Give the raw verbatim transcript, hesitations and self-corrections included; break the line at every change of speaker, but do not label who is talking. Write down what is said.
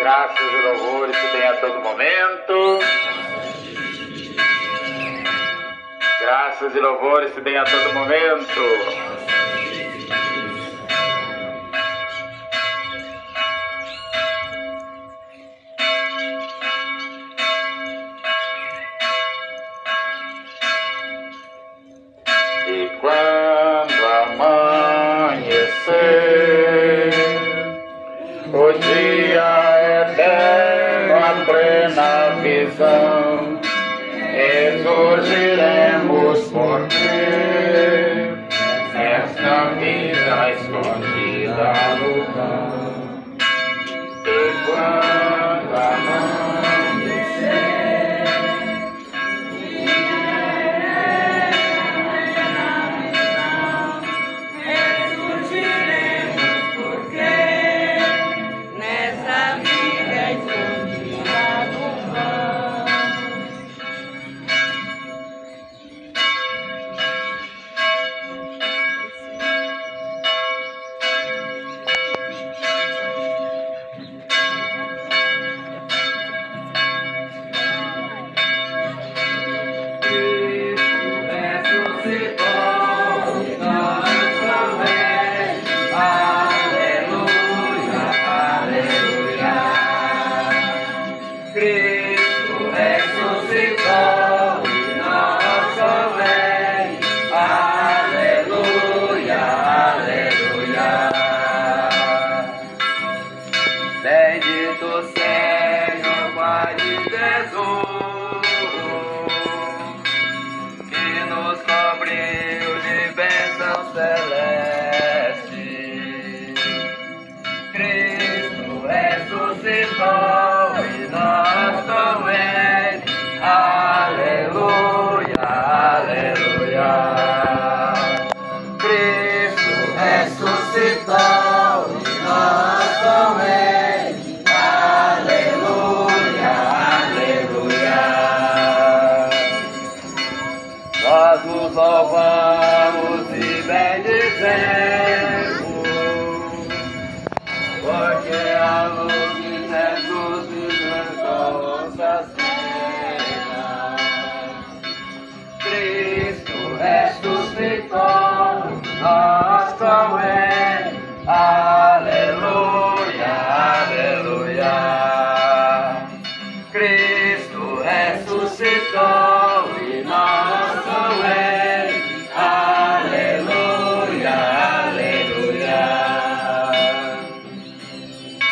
Graças e louvores se tem a todo momento. Graças e louvores se tem a todo momento. E quando amanhecer, o dia eterno, a plena visão, ressurgiremos porque esta vida escondida no cão. E quando amanhecer,
ressurgiremos porque nessa vida escondida no cão. Cristo ressuscitou e nós também. Aleluia, aleluia. Bendito seja o Pai de Jesus, que nos cobriu de bênção celeste. Cristo ressuscitou e nós também. Aleluia, aleluia. Cristo ressuscitou e nós também. Aleluia, aleluia. Nós nos louvamos e bendizemos